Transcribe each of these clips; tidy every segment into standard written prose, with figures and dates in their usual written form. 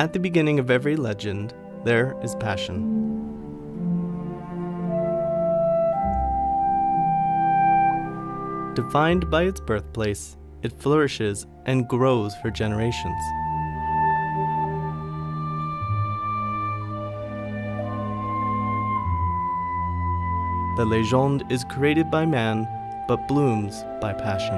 At the beginning of every legend, there is passion. Defined by its birthplace, it flourishes and grows for generations. The légende is created by man, but blooms by passion.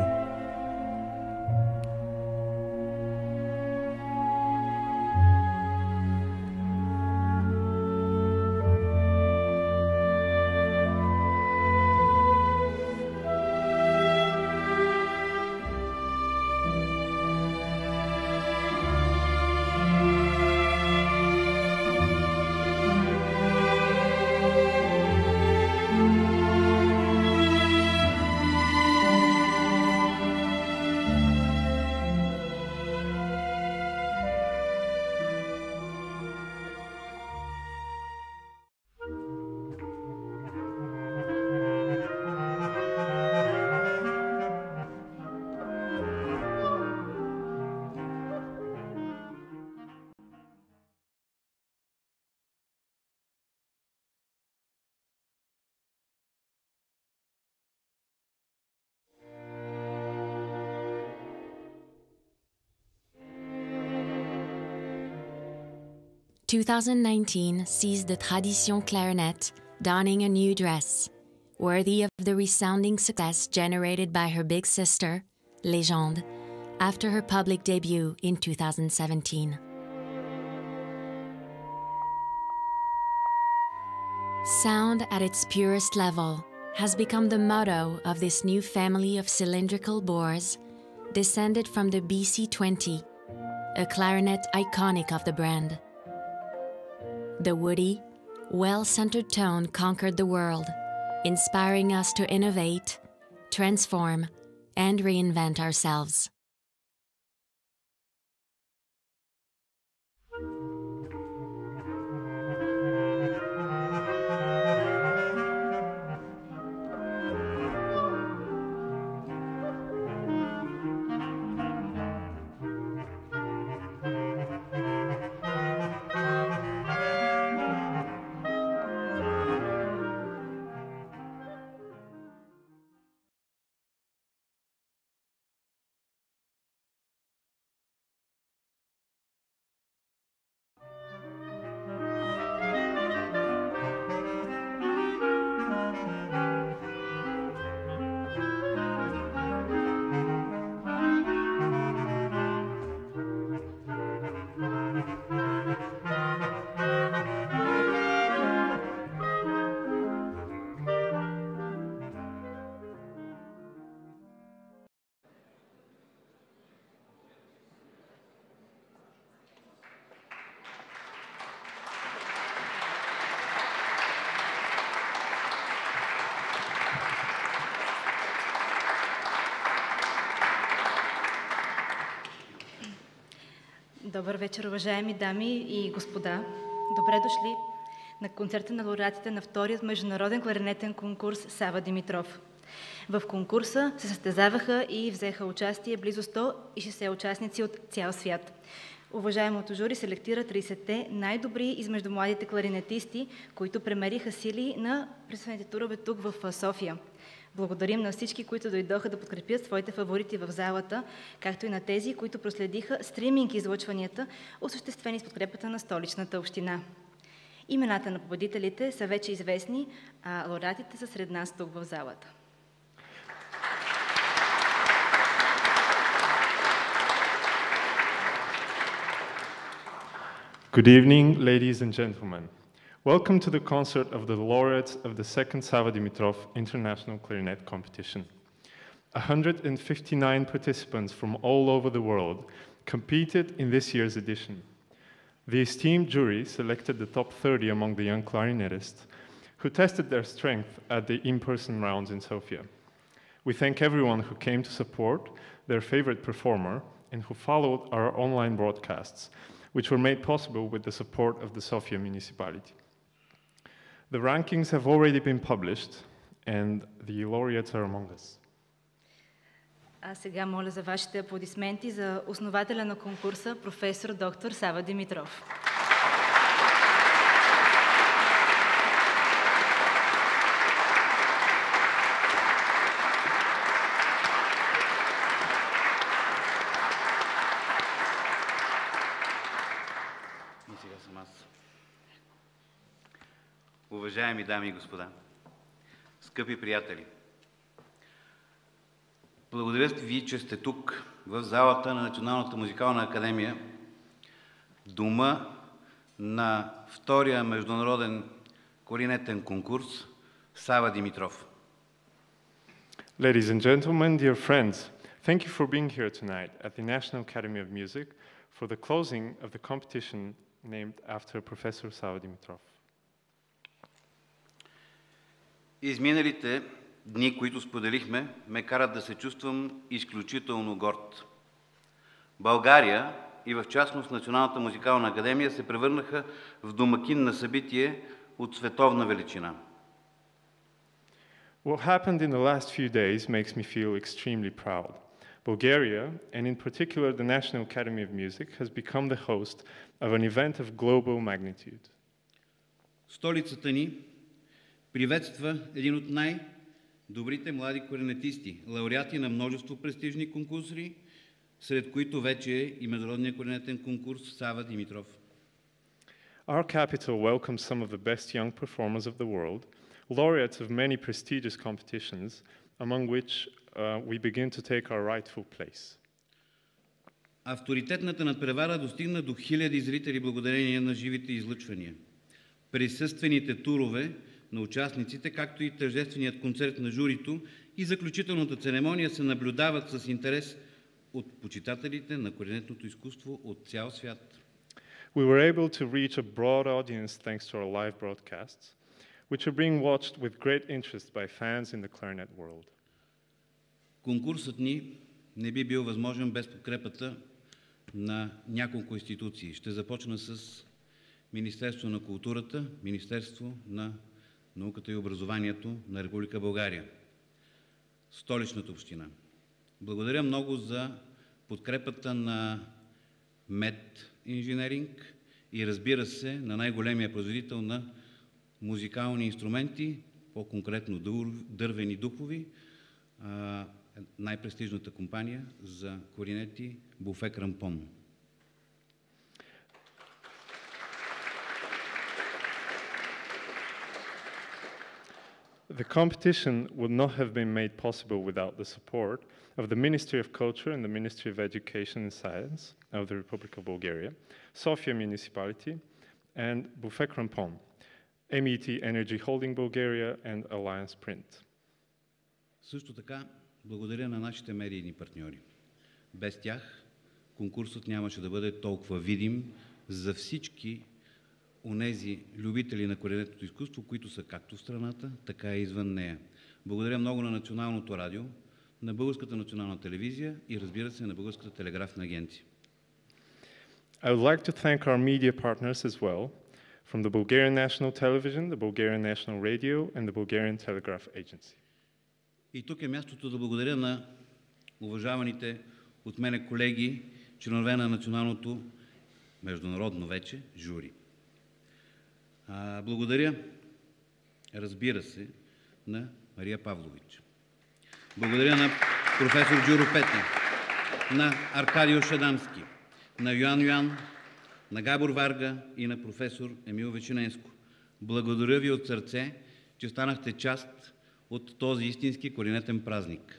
"2019 sees the Tradition Clarinet donning a new dress, worthy of the resounding success generated by her big sister, Légende, after her public debut in 2017. Sound at its purest level has become the motto of this new family of cylindrical bores, descended from the BC-20, a clarinet iconic of the brand. The woody, well-centered tone conquered the world, inspiring us to innovate, transform, and reinvent ourselves. Добър вечер, уважаеми дами и господа. Добре дошли на концерта на лауреатите на вторият международен кларинетен конкурс Сава Димитров. В конкурса се състезаваха и взеха участие близо 160 участници от цял свят. Уважаемото жури селектира 30-те най-добри измежду младите кларинетисти, които премериха сили на представените турове тук в София. Благодарим на всички, които дойдоха да подкрепят своите фаворити в залата, както и на тези, които проследиха стриминг излъчванията, осъществени с подкрепата на Столичната община. Имената на победителите са вече известни, а лауреатите са сред нас тук в залата. Good evening, ladies and gentlemen. Welcome to the concert of the laureates of the second Sava Dimitrov International Clarinet Competition. 159 participants from all over the world competed in this year's edition. The esteemed jury selected the top 30 among the young clarinetists who tested their strength at the in-person rounds in Sofia. We thank everyone who came to support their favorite performer and who followed our online broadcasts, which were made possible with the support of the Sofia municipality. The rankings have already been published, and the laureates are among us. А сега моля за вашите аплодисменти за основателя на конкурса, професор доктор Сава Димитров. И сега съм аз. Уважаеми дами и господа, скъпи приятели, благодаря ви, че сте тук, в залата на Националната музикална академия, дома на втория международен кларинетен конкурс Сава Димитров. Ladies and gentlemen, dear friends, thank you for being here tonight at the National Academy of Music for the closing of the competition named after Professor Sava Dimitrov. Изминалите дни, които споделихме, ме карат да се чувствам изключително горд. България и в частност Националната музикална академия се превърнаха в домакин на събитие от световна величина. What happened in the last few days makes me feel extremely proud. Bulgaria, and in particular the National Academy of Music, has become the host of an event of global magnitude. Столицата ни приветства един от най-добрите млади кларинетисти, лауреати на множество престижни конкурси, сред които вече е и международният кларинетен конкурс Сава Димитров. Our capital welcomes some of the best young performers of the world, laureates of many prestigious competitions, among which we begin to take our rightful place. Авторитетната надпревара достигна до хиляди зрители благодарение на живите излъчвания. Присъствените турове на участниците, както и тържественият концерт на журито и заключителната церемония се наблюдават с интерес от почитателите на кларинетното изкуство от цял свят. We were able to reach a broad audience thanks to our live broadcasts, which are being watched with great interest by fans in the clarinet world. Конкурсът ни не би бил възможен без подкрепата на няколко институции. Ще започна с Министерство на културата, Министерство на науката и образованието на Република България, Столичната община. Благодаря много за подкрепата на МЕД инженеринг и разбира се на най-големия производител на музикални инструменти, по-конкретно дървени духови, най-престижната компания за кларинети Буфек Рампон. The competition would not have been made possible without the support of the Ministry of Culture and the Ministry of Education and Science of the Republic of Bulgaria, Sofia Municipality, and Bufek Rampon, MET Energy Holding Bulgaria, and Alliance Print. Също така, благодаря на нашите медийни партньори. Без тях конкурсът нямаше да бъде толкова видим за всички онези любители на кларинетното изкуство, които са както в страната, така и извън нея. Благодаря много на Националното радио, на Българската национална телевизия и разбира се на Българската телеграфна агенция. I would like to thank our media partners as well, from the Bulgarian National Television, the Bulgarian National Radio, and the Bulgarian Telegraph Agency. И тук е мястото да благодаря на уважаваните от мене колеги, членове на националното, международно вече, жури. Благодаря, разбира се, на Мария Павлович. Благодаря на професор Джуро Петя, на Аркадио Шадамски, на Йоан, на Габор Варга и на професор Емил Вечиненско. Благодаря ви от сърце, че станахте част от този истински кларинетен празник.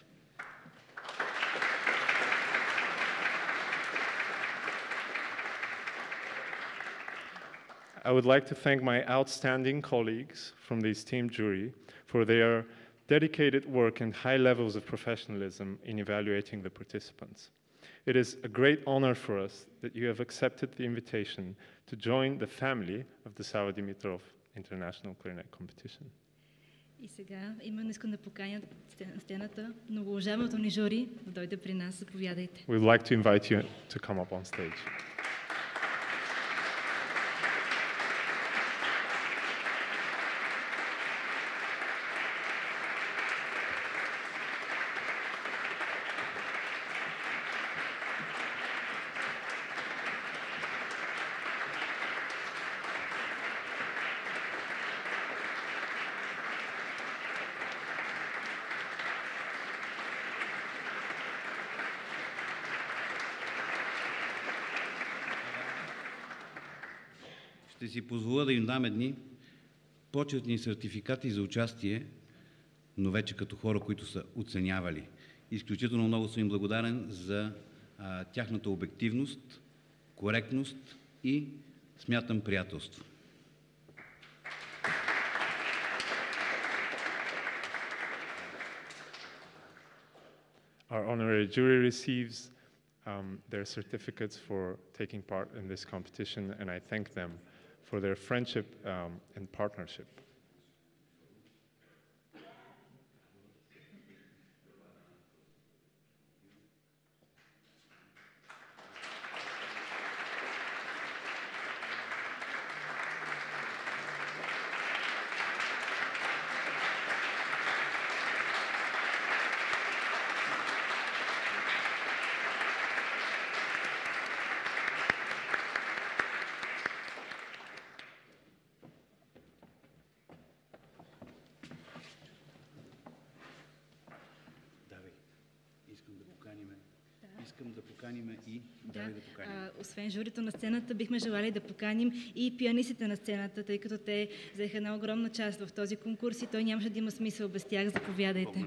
I would like to thank my outstanding colleagues from the esteemed jury for their dedicated work and high levels of professionalism in evaluating the participants. It is a great honor for us that you have accepted the invitation to join the family of the Sava Dimitrov International Clarinet Competition. И сега именно искам да поканя на сцената многоуважаемото ни жури да дойде при нас. Заповядайте. We would like to invite you to come up on stage. ще си позволя да им дам едни почетни сертификати за участие, но вече като хора, които са оценявали. Изключително много съм им благодарен за тяхната обективност, коректност и, смятам, приятелство. Our honorary jury receives their certificates for taking part in this competition, and I thank them for their friendship and partnership. Искам да поканим и... Освен журито на сцената, бихме желали да поканим и пианистите на сцената, тъй като те взеха една огромна част в този конкурс и той нямаше да има смисъл без тях. Заповядайте.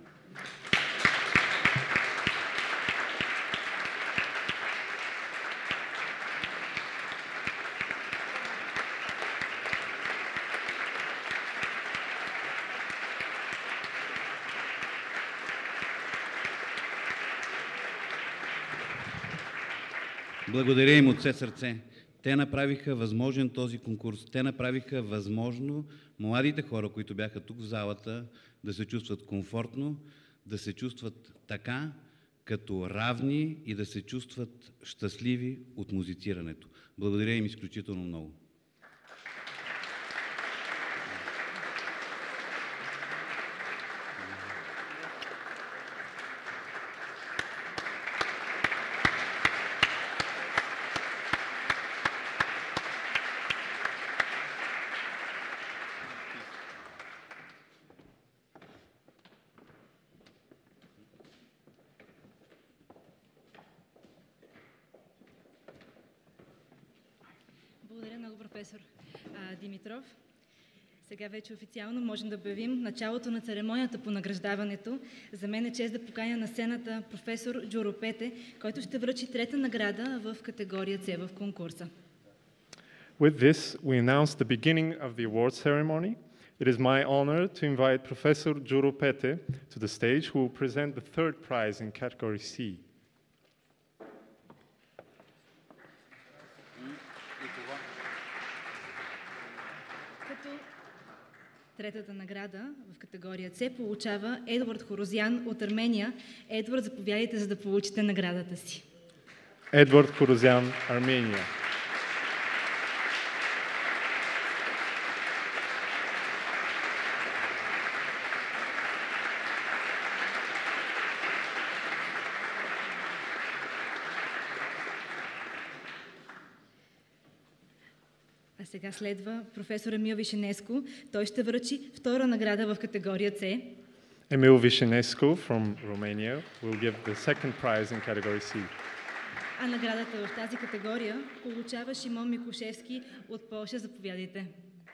Благодаря им от все сърце. Те направиха възможен този конкурс. Те направиха възможно младите хора, които бяха тук в залата, да се чувстват комфортно, да се чувстват така, като равни и да се чувстват щастливи от музицирането. Благодаря им изключително много. Благодаря много, професор Димитров. Сега вече официално можем да обявим началото на церемонията по награждаването. За мен е чест да поканя на сцената професор Джуро Пете, който ще връчи трета награда в категория С в конкурса. With this, we announce the beginning of the award ceremony. It is my honor to invite Professor Juro Pete to the stage, who will present the third prize in category C. Третата награда в категория С получава Едвард Хорозян от Армения. Едвард, заповядайте, за да получите наградата си. Едвард Хорозян, Армения. А сега следва професор Емил Вишенеско. Той ще връчи втора награда в категория С. Emil Vișinescu from Romania will give the second prize in category C. А наградата в тази категория получава Шимон Микушевски от Полша. Заповядайте.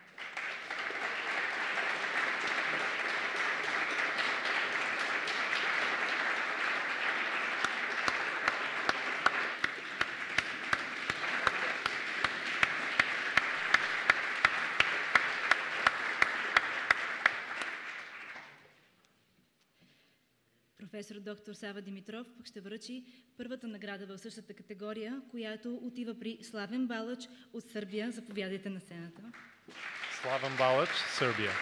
Професор доктор Сава Димитров ще връчи първата награда в същата категория, която отива при Славен Балач от Сърбия. Заповядайте на сцената. Slaven Balic, Serbia.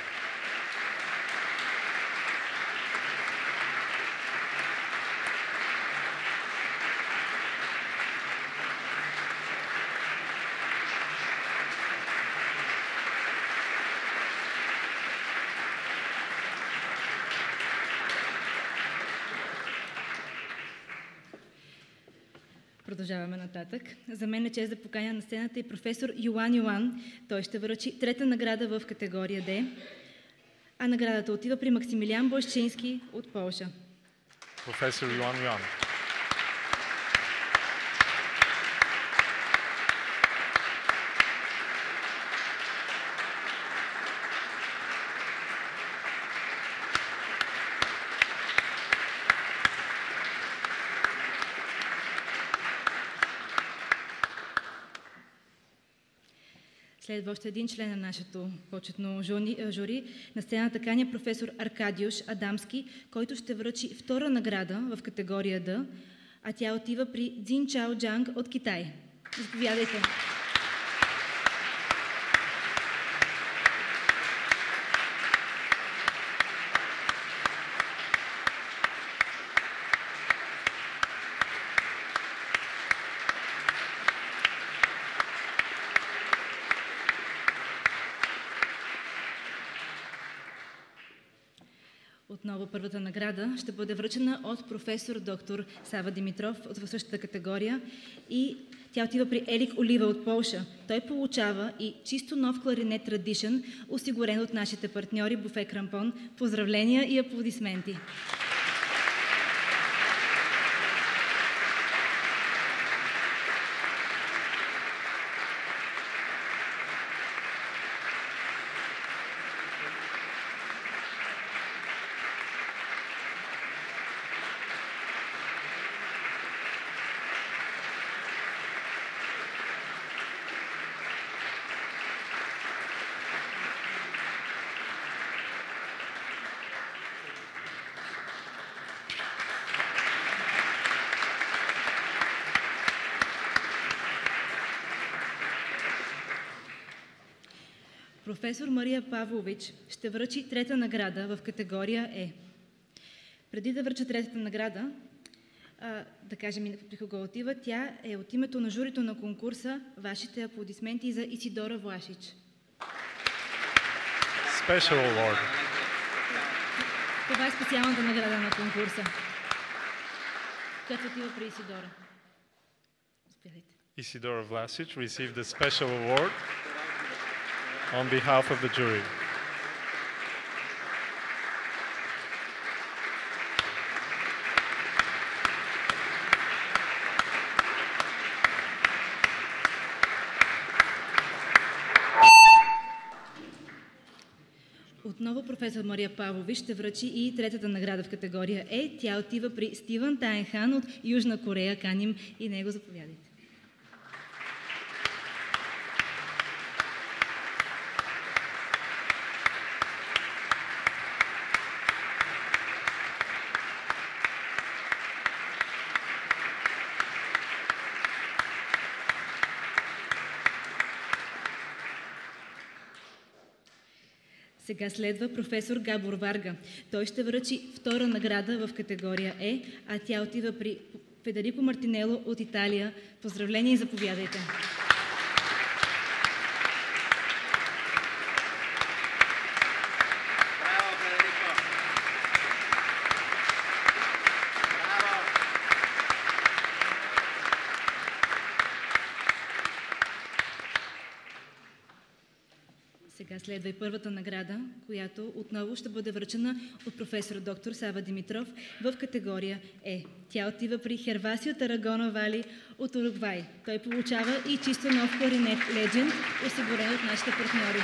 Продължаваме нататък. За мен е чест да поканя на сцената и професор Йоан Йоан. Той ще връчи трета награда в категория Д, а наградата отива при Максимилиан Бойчински от Полша. Професор Йоан Йоан. Следва още един член на нашето почетно жури. На сцената каня професор Аркадиуш Адамски, който ще връчи втора награда в категория Д, а тя отива при Цзин Чао Джанг от Китай. Заповядайте. Отново първата награда ще бъде връчена от професор доктор Сава Димитров в същата категория и тя отива при Елик Олива от Полша. Той получава и чисто нов кларинет Tradition, осигурен от нашите партньори Буфе Крампон. Поздравления и аплодисменти! Професор Мария Павлович ще връчи трета награда в категория Е. Преди да връча третата награда, да кажем при кого отива, тя е от името на журито на конкурса. Вашите аплодисменти за Исидора Влашич. Special award. Това е специалната награда на конкурса, която отива при Исидора. Заповядайте. Isidora Vlasic received the special award on behalf of the jury. Отново професор Мария Павлович ще връчи и третата награда в категория Е. Тя отива при Стивън Таенхан от Южна Корея. Каним и него, заповядайте. Сега следва професор Габор Варга. Той ще връчи втора награда в категория Е, а тя отива при Федерико Мартинело от Италия. Поздравления и заповядайте. Сега следва и първата награда, която отново ще бъде връчена от професор доктор Сава Димитров в категория Е. Тя отива при Хервасио Тарагона Вали от Уругвай. Той получава и чисто нов кларинет Legend, осигурен от нашите партньори.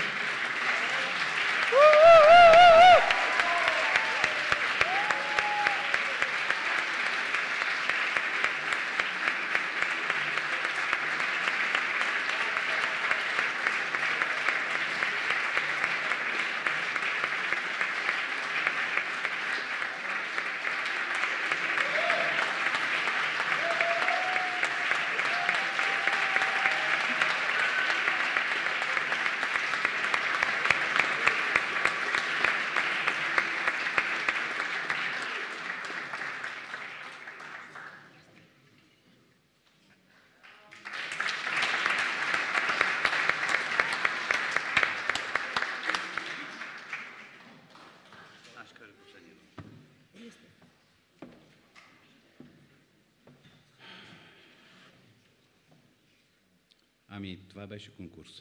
Ами, това беше конкурс.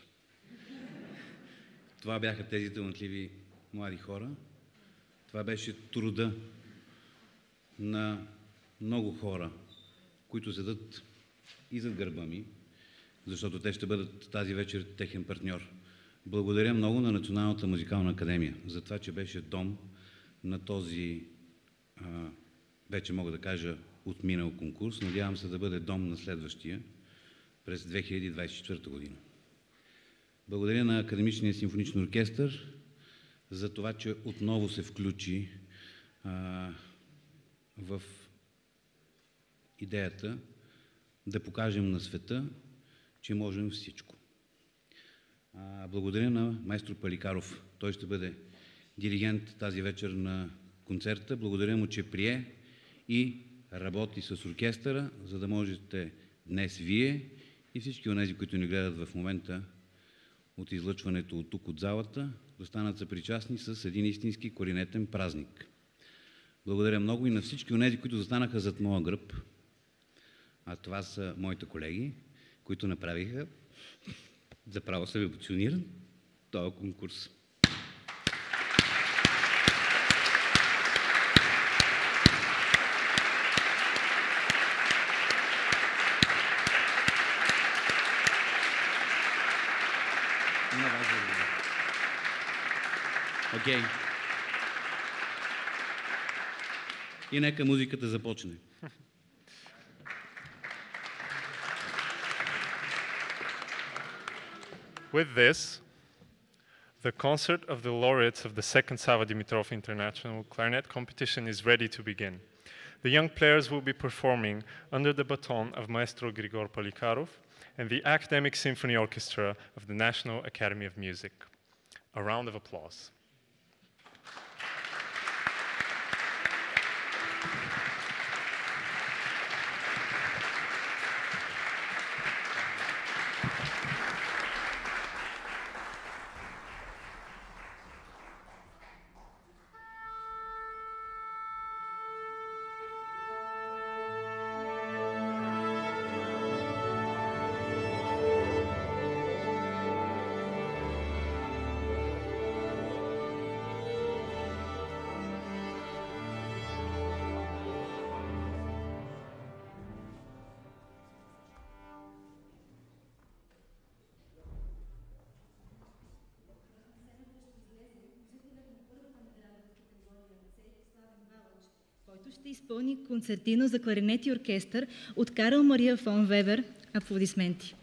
Това бяха тези талантливи млади хора. Това беше труда на много хора, които седат и зад гърба ми, защото те ще бъдат тази вечер техен партньор. Благодаря много на Националната музикална академия за това, че беше дом на този, вече мога да кажа, отминал конкурс. Надявам се да бъде дом на следващия през 2024 година. Благодаря на Академичния симфоничен оркестър за това, че отново се включи в идеята да покажем на света, че можем всичко. Благодаря на майстор Паликаров. Той ще бъде диригент тази вечер на концерта. Благодаря му, че прие и работи с оркестъра, за да можете днес вие и всички онези, които ни гледат в момента от излъчването от тук, от залата, да станат съпричастни с един истински кларинетен празник. Благодаря много и на всички онези, които застанаха зад моя гръб, а това са моите колеги, които направиха, заправо съм емоциониран, този конкурс. Окей. И нека музиката започне. With this, the concert of the laureates of the second Sava Dimitrov International Clarinet Competition is ready to begin. The young players will be performing under the baton of Maestro Grigor Polikarov and the Academic Symphony Orchestra of the National Academy of Music. A round of applause. който ще изпълни концертино за кларинет и оркестър от Карл Мария фон Вебер. Аплодисменти.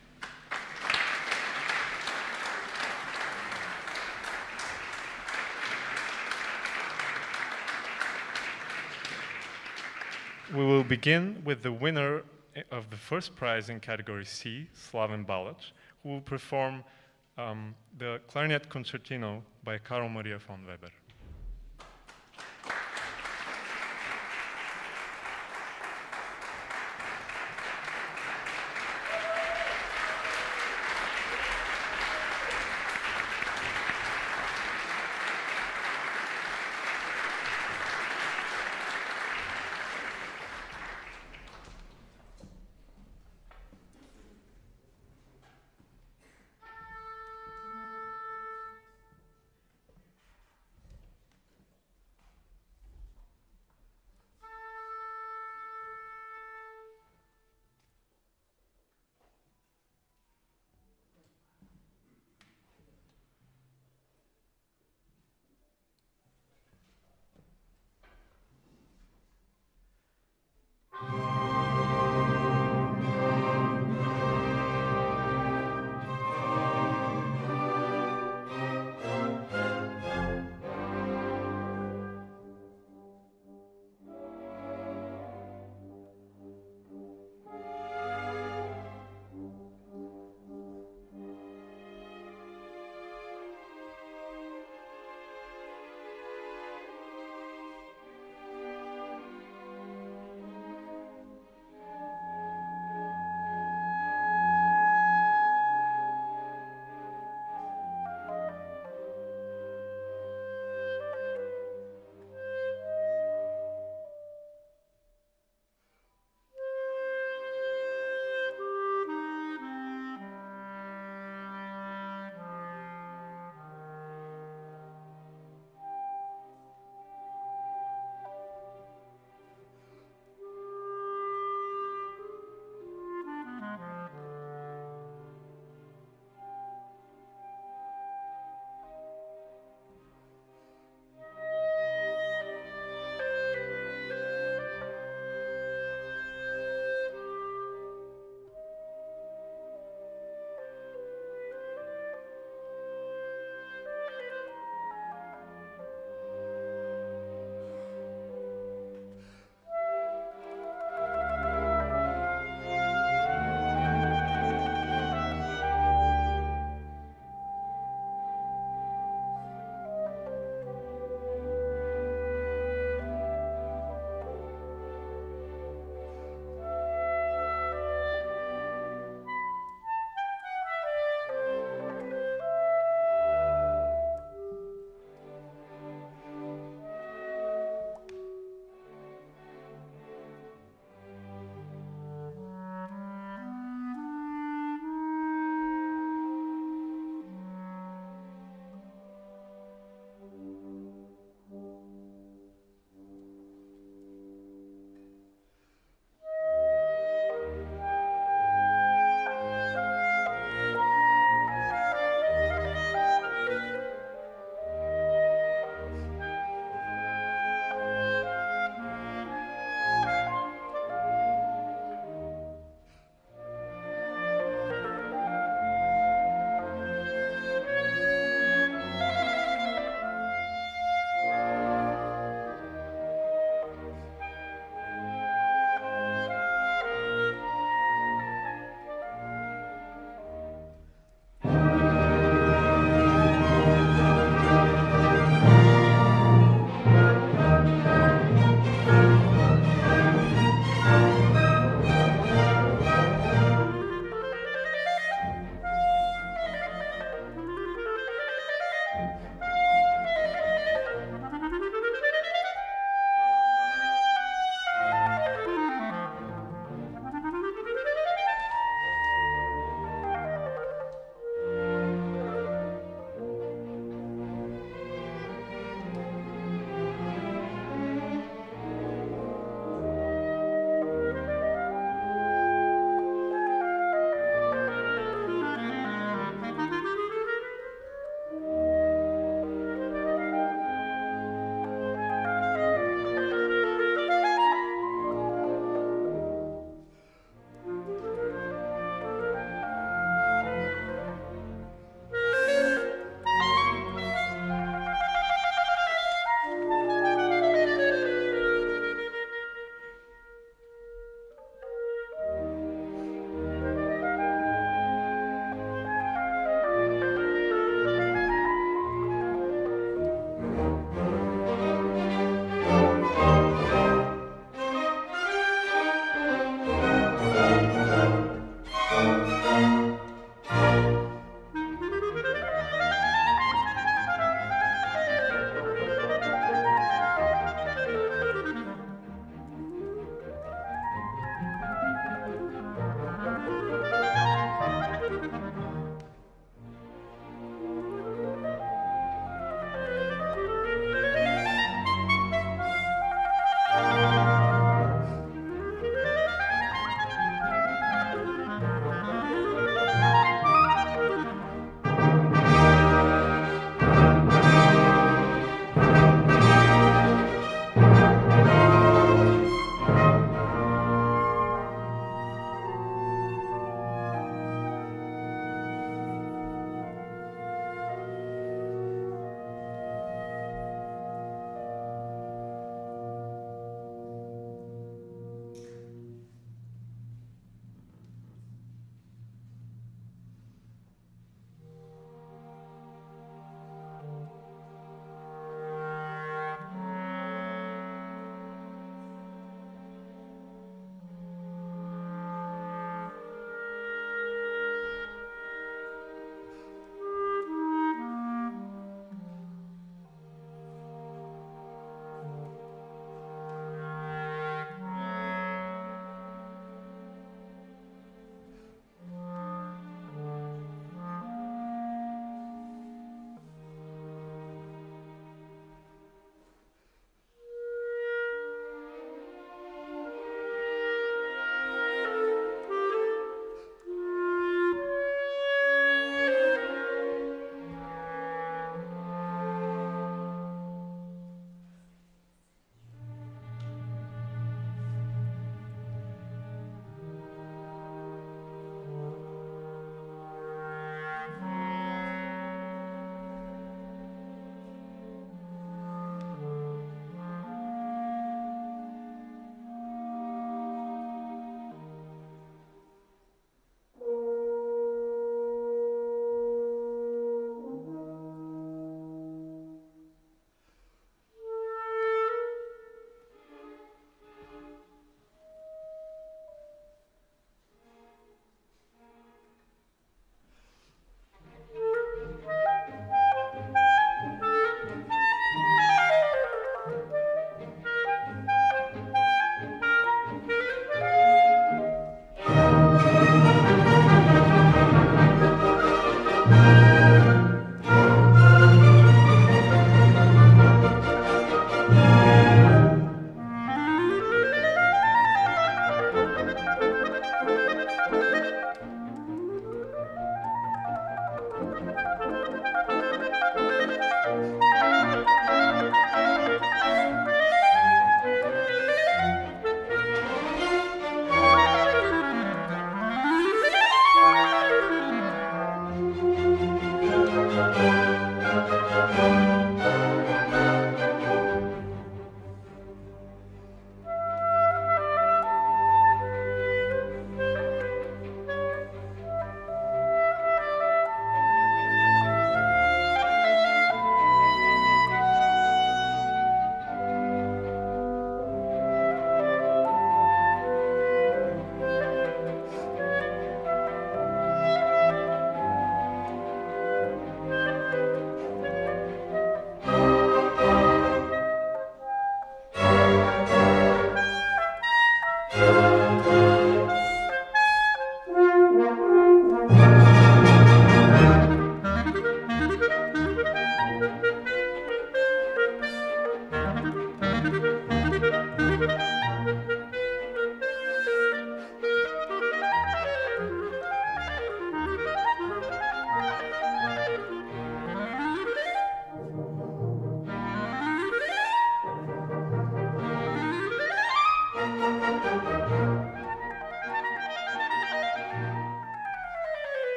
We will begin with the winner of the first prize in category C, Slaven Balac, who will perform the clarinet concertino by Karl Maria von Weber.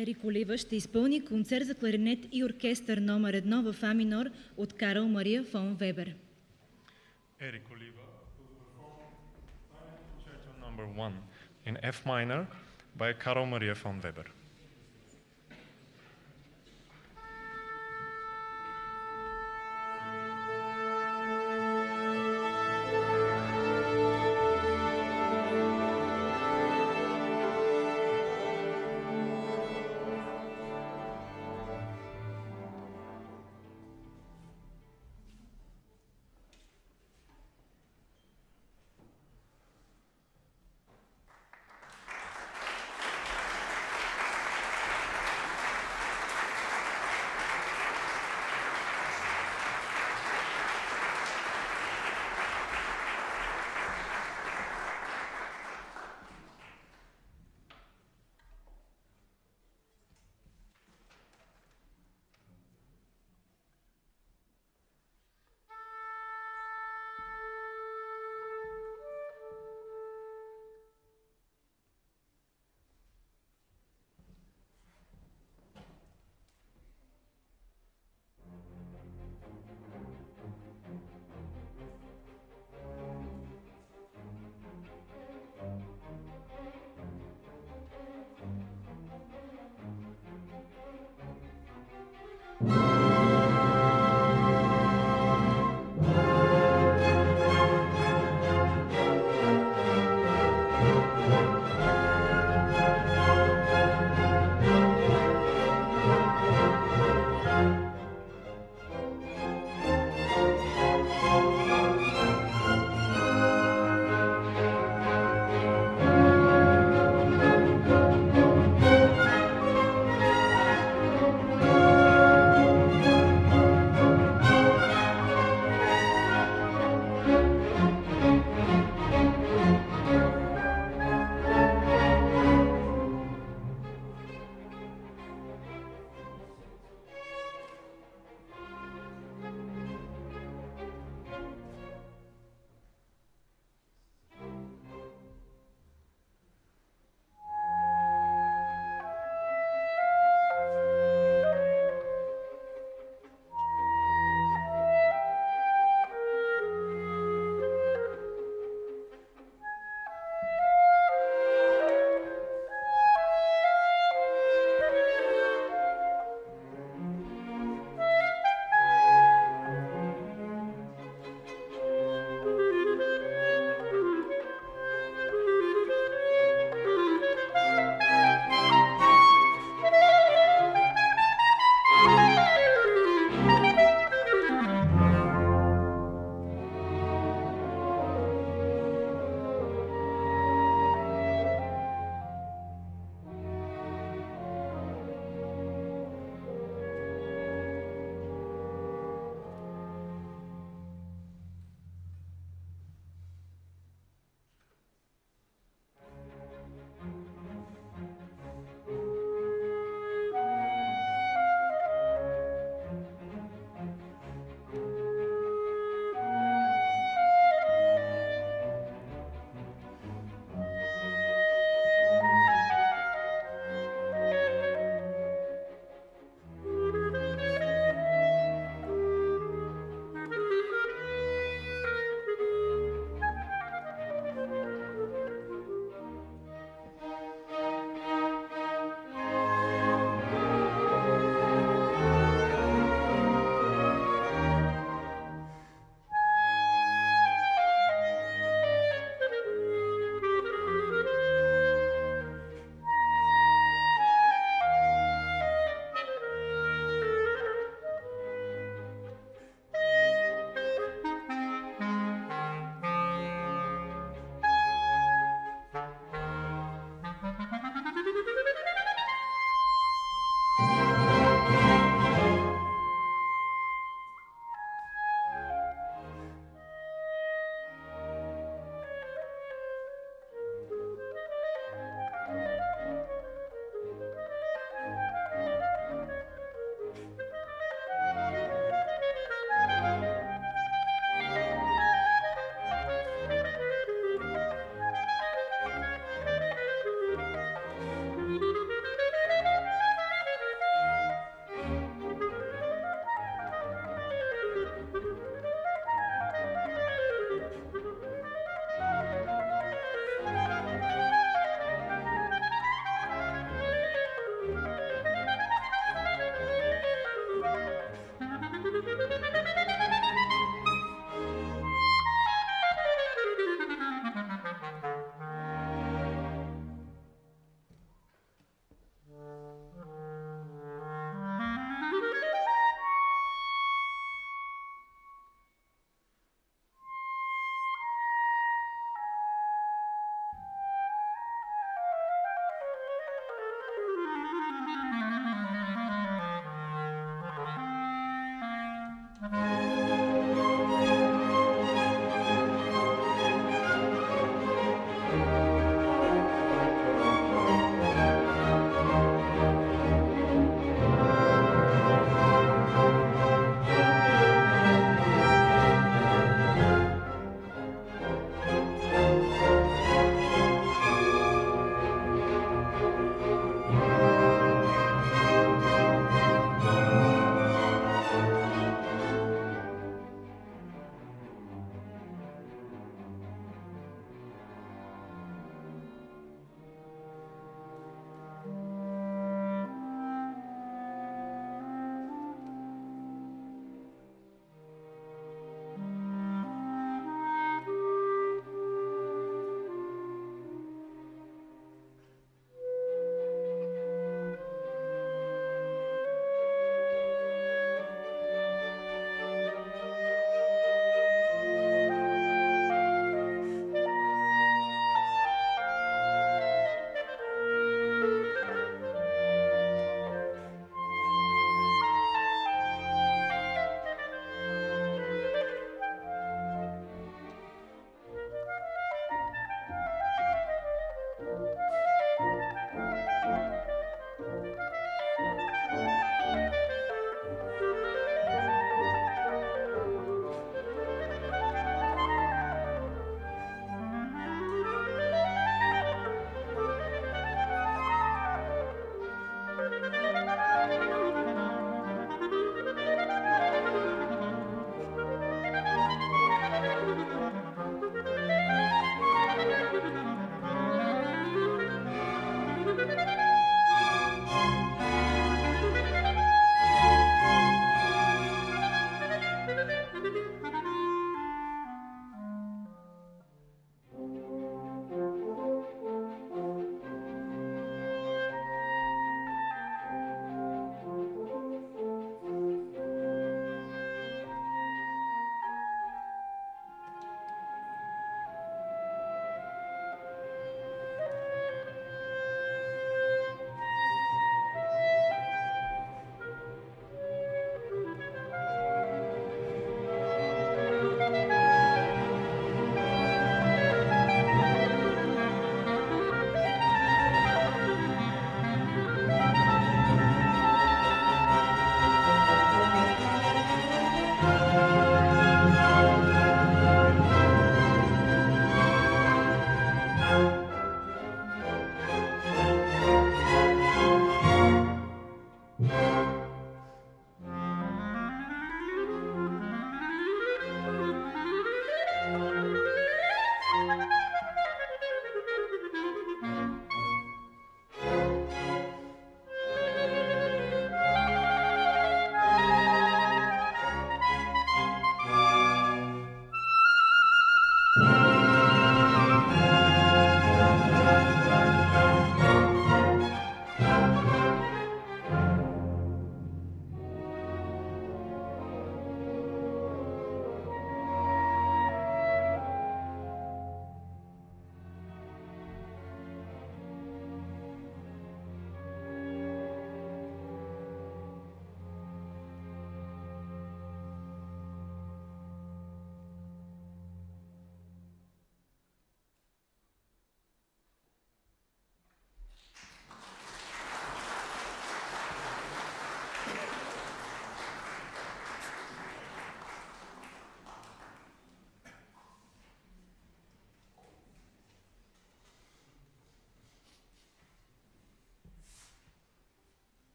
Ерик Олива ще изпълни концерт за кларинет и оркестър номер 1 в А минор от Карл Мария фон Вебер. Eric Oliva will perform Concerto number 1 in F minor by Karl Maria von Weber.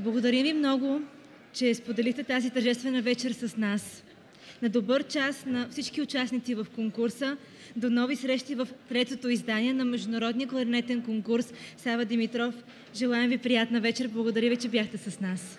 Благодарим ви много, че споделихте тази тържествена вечер с нас. На добър час на всички участници в конкурса. До нови срещи в третото издание на Международния кларинетен конкурс Сава Димитров. Желаем ви приятна вечер. Благодаря ви, че бяхте с нас.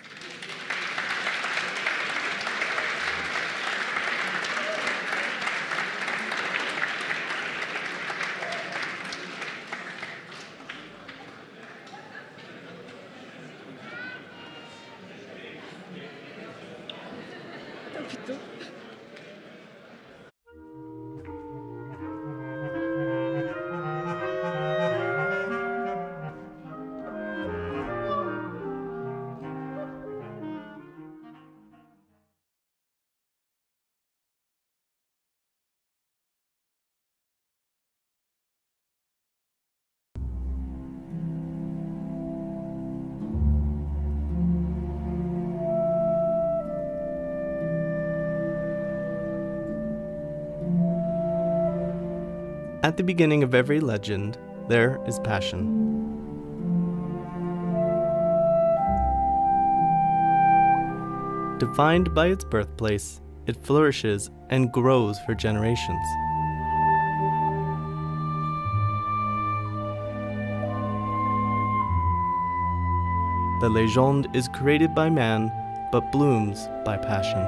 At the beginning of every legend, there is passion. Defined by its birthplace, it flourishes and grows for generations. The légende is created by man, but blooms by passion.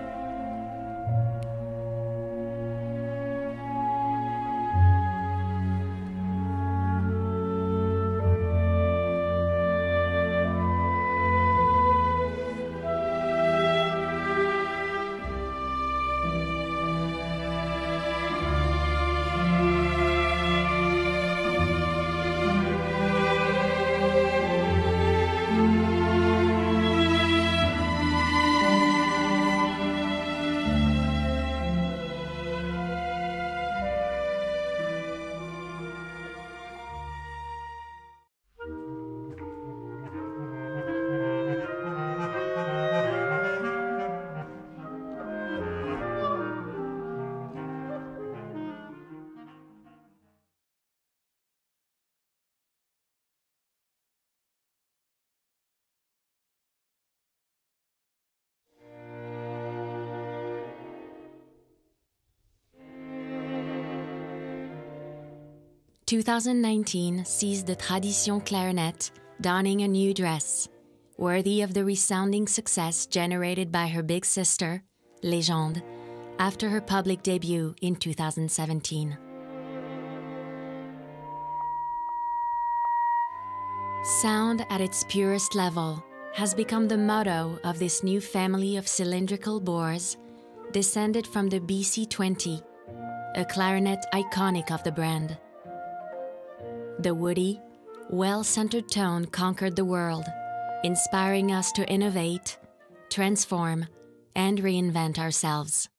"2019 sees the Tradition Clarinet donning a new dress, worthy of the resounding success generated by her big sister, Légende, after her public debut in 2017. Sound at its purest level has become the motto of this new family of cylindrical bores, descended from the BC-20, a clarinet iconic of the brand. The woody, well-centered tone conquered the world, inspiring us to innovate, transform, and reinvent ourselves.